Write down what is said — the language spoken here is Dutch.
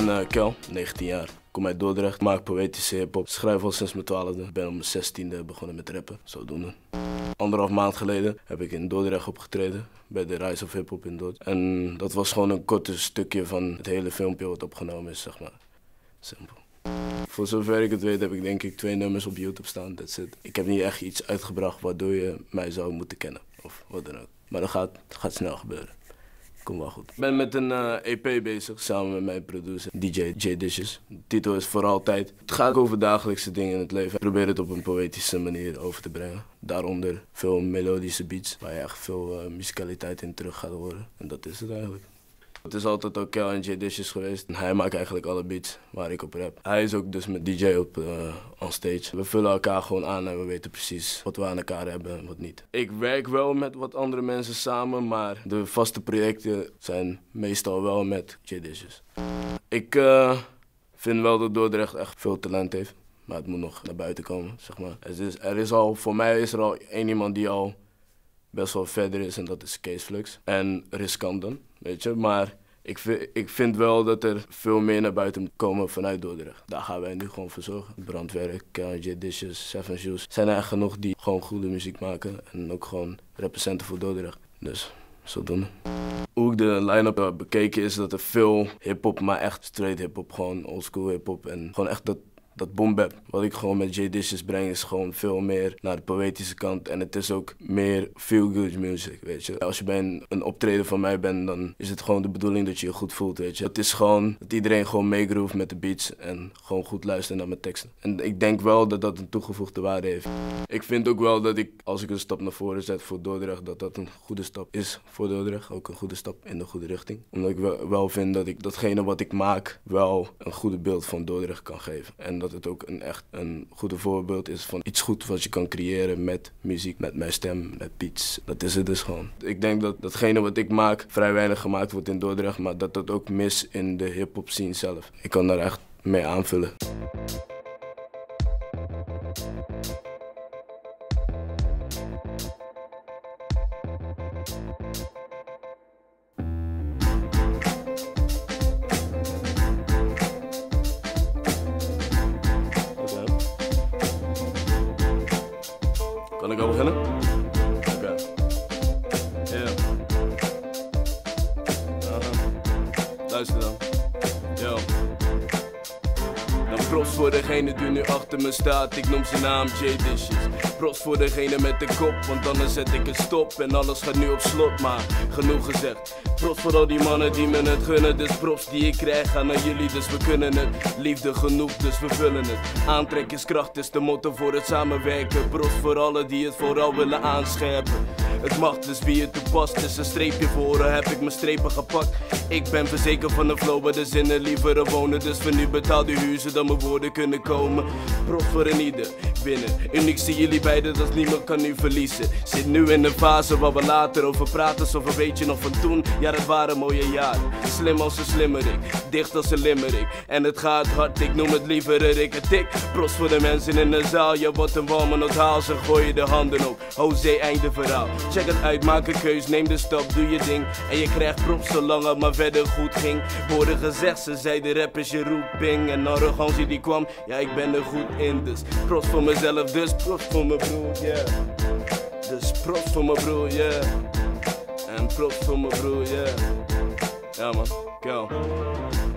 ben Kel, 19 jaar. Ik kom uit Dordrecht, maak poëtische hiphop. Schrijf al sinds mijn 12e. Ik ben op mijn 16e begonnen met rappen, zodoende. 1,5 maand geleden heb ik in Dordrecht opgetreden, bij de Rise of Hip Hop in Dordrecht. En dat was gewoon een korte stukje van het hele filmpje wat opgenomen is, zeg maar. Simpel. Voor zover ik het weet heb ik denk ik 2 nummers op YouTube staan, that's it. Ik heb niet echt iets uitgebracht waardoor je mij zou moeten kennen, of wat dan ook. Maar dat gaat snel gebeuren. Komt wel goed. Ik ben met een EP bezig, samen met mijn producer, DJ J Dishes. De titel is Voor Altijd. Het gaat over dagelijkse dingen in het leven. Ik probeer het op een poëtische manier over te brengen. Daaronder veel melodische beats, waar je echt veel musicaliteit in terug gaat horen. En dat is het eigenlijk. Het is altijd ook Kel en J Dishes geweest. En hij maakt eigenlijk alle beats waar ik op rap. Hij is ook dus met DJ op on stage. We vullen elkaar gewoon aan en we weten precies wat we aan elkaar hebben en wat niet. Ik werk wel met wat andere mensen samen, maar de vaste projecten zijn meestal wel met J Dishes. Ik vind wel dat Dordrecht echt veel talent heeft, maar het moet nog naar buiten komen, zeg maar. Voor mij is er al één iemand die al best wel verder is en dat is Kees Flux. En Riskant dan, weet je. Maar ik vind wel dat er veel meer naar buiten moet komen vanuit Dordrecht. Daar gaan wij nu gewoon voor zorgen. Brandwerk, J Dishes, Seven Shoes. Zijn er echt genoeg die gewoon goede muziek maken en ook gewoon representen voor Dordrecht. Dus, zodoende. Hoe ik de line-up bekeken is dat er veel hip-hop, maar echt straight hip-hop, gewoon oldschool hip-hop en gewoon echt dat boom-bap. Wat ik gewoon met J Dishes breng is gewoon veel meer naar de poëtische kant. En het is ook meer feel-good music, weet je. Als je bij een optreden van mij bent, dan is het gewoon de bedoeling dat je je goed voelt, weet je. Het is gewoon dat iedereen gewoon meegroeft met de beats en gewoon goed luistert naar mijn teksten. En ik denk wel dat dat een toegevoegde waarde heeft. Ik vind ook wel dat als ik een stap naar voren zet voor Dordrecht, dat dat een goede stap is voor Dordrecht. Ook een goede stap in de goede richting. Omdat ik wel vind dat ik datgene wat ik maak wel een goede beeld van Dordrecht kan geven. En dat het ook echt een goede voorbeeld is van iets goed wat je kan creëren met muziek, met mijn stem, met beats. Dat is het dus gewoon. Ik denk dat datgene wat ik maak vrij weinig gemaakt wordt in Dordrecht, maar dat dat ook mis in de hip-hop scene zelf. Ik kan daar echt mee aanvullen. Kan ik al beginnen? Oké. Yeah. Luister dan. Yo. Dan props voor degene die nu achter me staat, ik noem zijn naam J Dishes. Props voor degene met de kop, want anders zet ik een stop en alles gaat nu op slot, maar genoeg gezegd. Props voor al die mannen die me het gunnen, dus props die ik krijg gaan naar jullie, dus we kunnen het. Liefde genoeg, dus we vullen het. Aantrekkingskracht is de motto voor het samenwerken. Props voor allen die het vooral willen aanscherpen. Het mag dus wie het toepast, is een streepje voor, heb ik mijn strepen gepakt. Ik ben verzekerd van de flow waar de zinnen liever wonen, dus voor nu betaal de huur zodat mijn woorden kunnen komen. Props voor een ieder, winnen. Uniek zie jullie beiden, dat niemand kan nu verliezen. Zit nu in een fase waar we later over praten, zoveel weet je nog van toen. Ja, dat waren mooie jaren. Slim als een slimmerik, dicht als een limmerik. En het gaat hard, ik noem het liever een rik en tik. Props voor de mensen in de zaal, ja wat een warme notaal. Ze gooien de handen op, José einde verhaal. Check het uit, maak een keus, neem de stap, doe je ding. En je krijgt props zolang het maar verder goed ging. Woorden gezegd, ze zei de rap is je roeping. En arrogantie die kwam, ja ik ben er goed in. Dus props voor mezelf, dus props voor mijn broer, yeah. Dus props voor mijn broer, yeah. En props voor mijn broer, yeah. Ja man, Kel.